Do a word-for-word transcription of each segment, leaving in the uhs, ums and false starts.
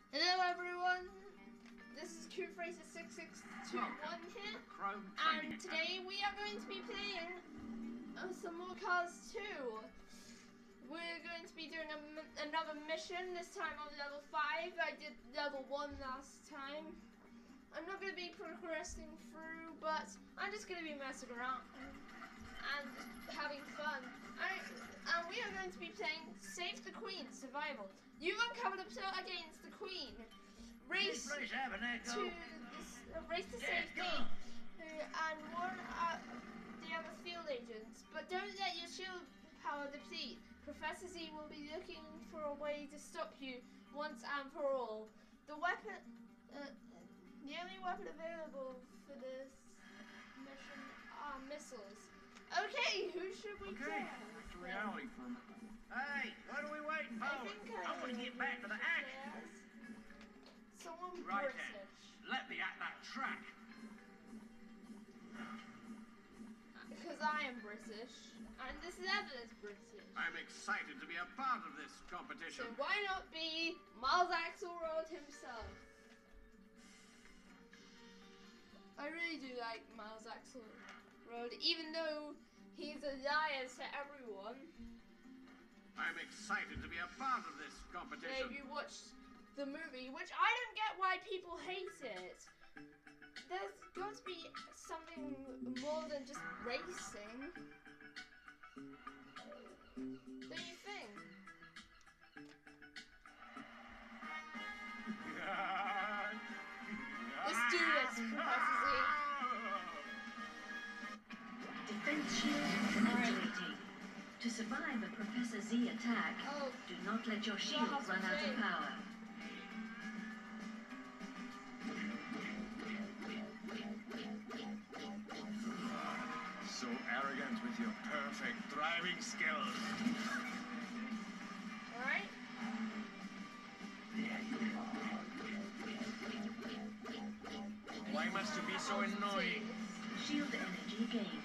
Hello everyone, this is Q Fraser six six two one here, and today we are going to be playing uh, some more Cars two. We're going to be doing a, another mission, this time on level five. I did level one last time. I'm not going to be progressing through, but I'm just going to be messing around and having fun. I, and we are going to be playing Save the Queen Survival. You uncover the plot against the Queen. Race to this, uh, race to safety uh, and warn uh, the other field agents, but don't let your shield power deplete. Professor Z will be looking for a way to stop you once and for all. The weapon, uh, the only weapon available for this mission are missiles. Okay, who should we okay, get? Back to reality for a minute. Hey, what are we waiting for? I, think I, I want to get back to the action. Yes. Someone Right British. then, let me at that track. Because I am British, and this level is British. I'm excited to be a part of this competition. So why not be Miles Axelrod himself? I really do like Miles Axelrod, even though he's a liar to everyone. I'm excited to be a part of this competition. So if you watched the movie, which I don't get why people hate it. There's got to be something more than just racing. Don't you think? Let's do this, Professor Z. Defense shield activating. To survive a Professor Z attack, oh, do not let your shield run out of power. So arrogant with your perfect driving skills. Alright. There you are. Why must you be so annoying? Shield energy gained.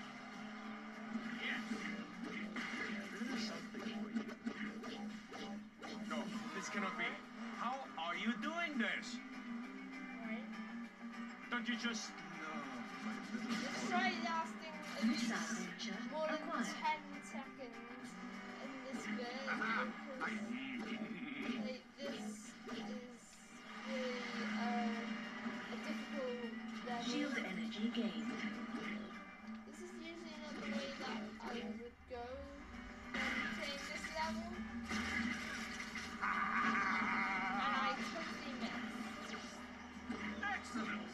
Yes. There is something for you. No, this cannot be. How are you doing this? Alright. Don't you just... No, my little Let's try lasting at Missile least launcher more than acquired. ten seconds in this bit. I Because, like, this is really uh, a difficult level. Shield energy gained. This is usually not the way that I would go when playing this level. And I totally missed. Excellent.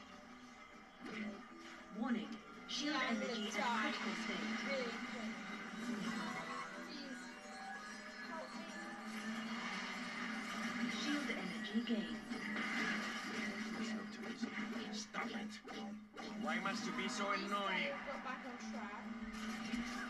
Warning. Shield Yeah, I'm energy gonna at die critical state. really quick. Please, help me. Shield energy gained. Stop it. Why must you be so Please annoying? say I got back on track.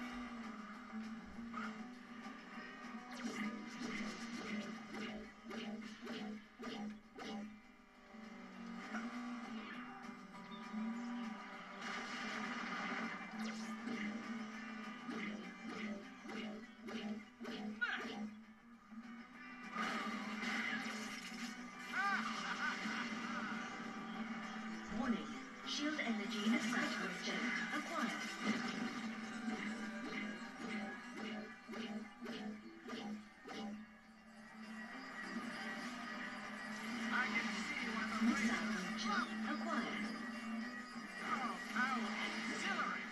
Warning. Shield energy at critical state. Acquired. I can see you on the Missile radio. launcher acquired. Oh, how exhilarating.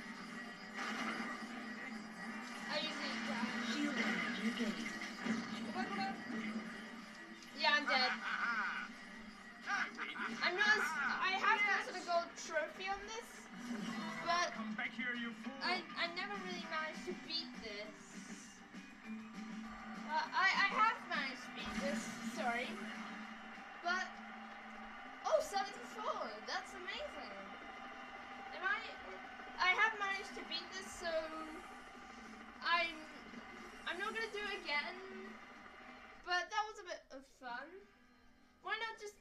I usually die. Shield energy gained. Go back, go back. Yeah, I'm dead. I win. I'm not. I have gotten a gold trophy on this, but Come back here, you fool. I I never really managed to beat this. Uh, I I have managed to beat this. Sorry, but oh, seventy-four. That's amazing. And I I have managed to beat this, so I'm I'm not gonna do it again. But that was a bit of fun. Why not just...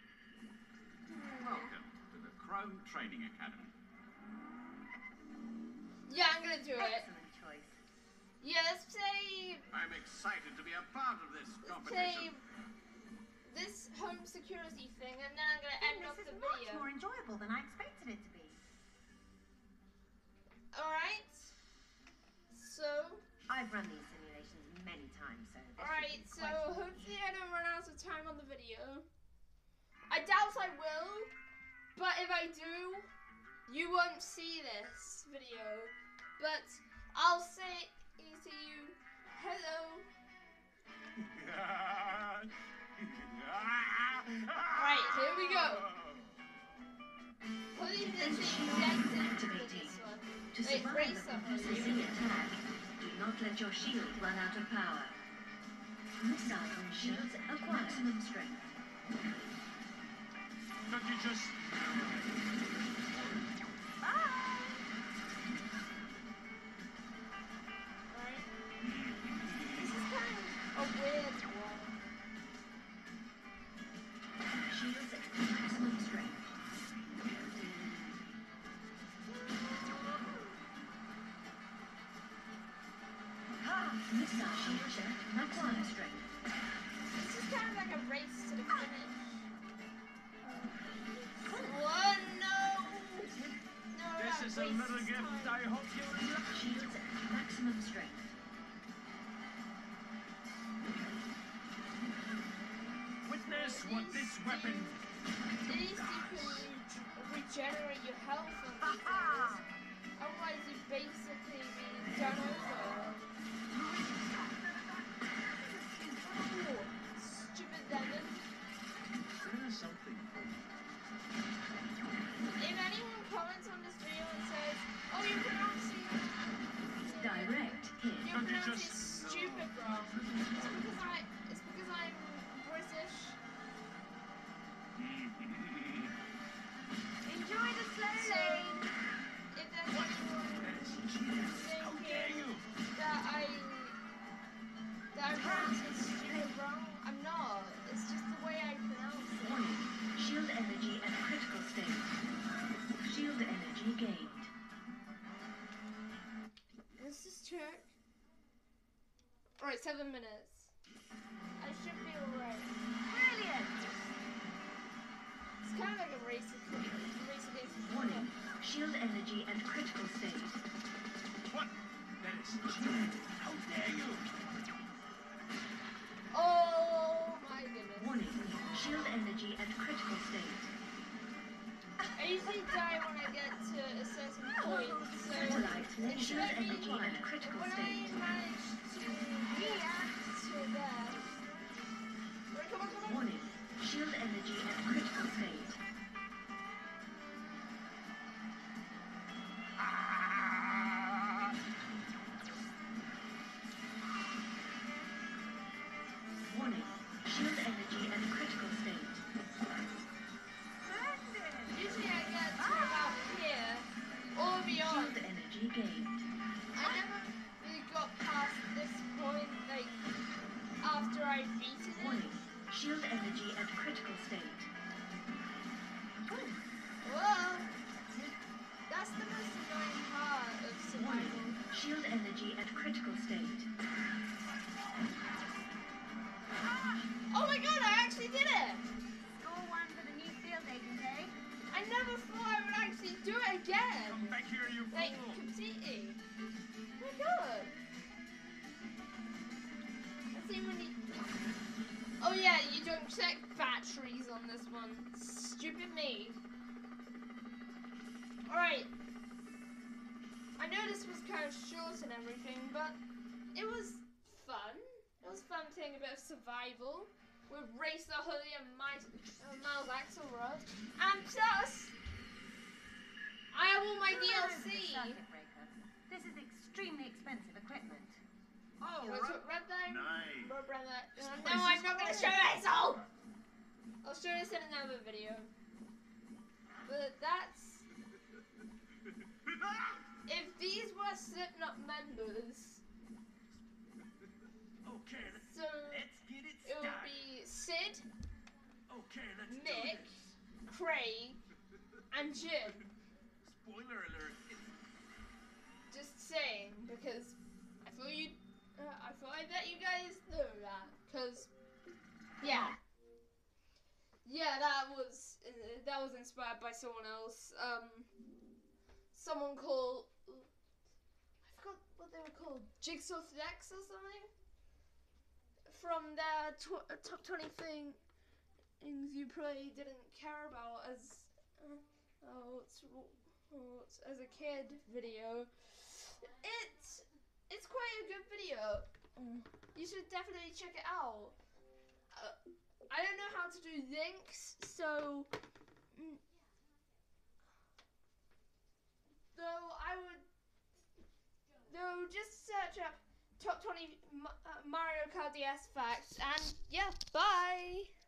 Welcome to the Chrome Training Academy. gonna do it. Excellent choice. Yeah, let's play. I'm excited to be a part of this Let's competition. play this home security thing, and then I'm gonna Then end off this the is much video. more enjoyable than I expected it to be. All right. So. I've run these simulations many times, so. this All should right. be So quite easy. hopefully I don't run out of time on the video. I doubt I will, but if I do, you won't see this video. But I'll say to you, hello. Right, here we go. Putting this injected into this one. To Wait, survive race the up. Professor Z attack, do not let your shield run out of power. Missile from shields at maximum strength. Don't you just... Alright. This is kind of a weird one. Shields at maximum strength. Missile shields at maximum strength. This is kind of like a race to the finish. Whoa, no! No, This that is a wastes little gift time. I hope you enjoy. Shields at maximum strength. Witness what this weapon... At least you can regenerate your health on these things. Otherwise, you basically be done over. Ooh, stupid demon. There's something. If anyone comments on this video and says, "Oh, you're pronouncing Direct hit. you're Don't you pronouncing just- stupid wrong," it's because I it's because I'm British. Enjoy the slow So lane. if there's anyone How dare thinking you? that I that I'm pronouncing stupid wrong, I'm not. It's just the way I pronounce it. Warning. Shield energy at critical state. Shield energy gained. Let's just check. Alright, seven minutes. I should be alright. Brilliant. It's kind of like a race, a race against the Warning. Shield energy at critical state. What? That is cheating. How dare you? Oh my goodness. Warning. Shield energy at critical state. I usually die when I get to a certain point, so Satellite. it should Shield be energy fine. at critical When I state. manage to get to there. Right, come on, come on. Warning. Shield energy at critical state. Ah! Warning. Shield energy at critical state. Usually I get to about here or beyond. Shield energy gained. I never really got past this point, like, after I beaten it. Warning. Shield energy at critical state. Whoa! That's the most annoying part of survival. Warning. Shield energy at critical state. Oh my god, I actually did it! Score one for the new field agent, eh? I never thought I would actually do it again! Come back here, you Like, fool! completely. Oh my god! Let's see when you... Oh yeah, you don't check batteries on this one. Stupid me. Alright. I know this was kind of short and everything, but it was fun. It was fun playing a bit of survival with Racer Hoodie and Miles, uh, Miles Axelrod. And plus, I have all my Who D L knows the C. circuit breaker? This is extremely expensive equipment. Oh, what's it, Red Line? Nice. Red Red Line. This Uh, place no, I'm is not gonna cool. show this all. I'll show this in another video. But that's if these were Slipknot members. Okay, let's, So let's get it it would started. be Sid, Okay, let's do Mick, this. Craig, and Jim. Spoiler alert. It's Just say by someone else. Um, someone called, I forgot what they were called, Jigsaw Flex or something. From their tw top twenty things you probably didn't care about as uh, oh, it's, oh, it's, as a kid video. It's it's quite a good video. You should definitely check it out. Uh, I don't know how to do links, so mm, though I would though just search up top twenty uh, Mario Kart D S facts, and yeah, bye!